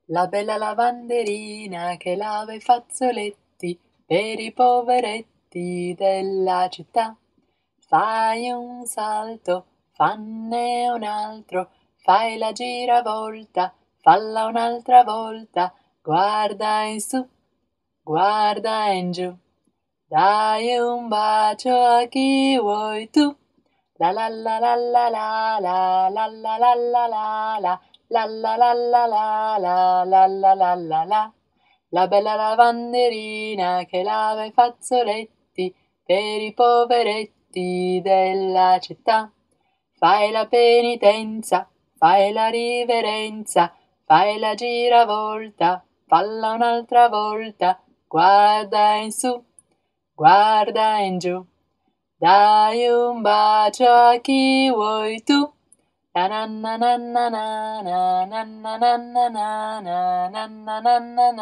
La bella lavanderina che lava i fazzoletti per i poveretti della città. Fai un salto, fanne un altro, fai la giravolta, falla un'altra volta, guarda in su, guarda in giù, dai un bacio a chi vuoi tu. La la la la la la la la la la la la la. La la la la la la la la la la la. La bella lavanderina che lava i fazzoletti per i poveretti della città. Fai la penitenza, fai la riverenza, fai la giravolta, falla un'altra volta, guarda in su, guarda in giù, dai un bacio a chi vuoi tu. Na na na na na na na na na na na na na na na na na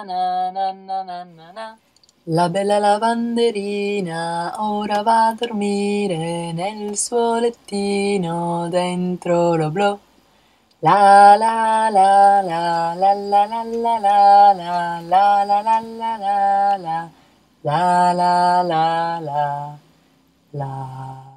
na. La bella lavanderina ora va a dormire nel suo lettino dentro l'oblò. La la la la la la la la la la la la la la la la la la la la.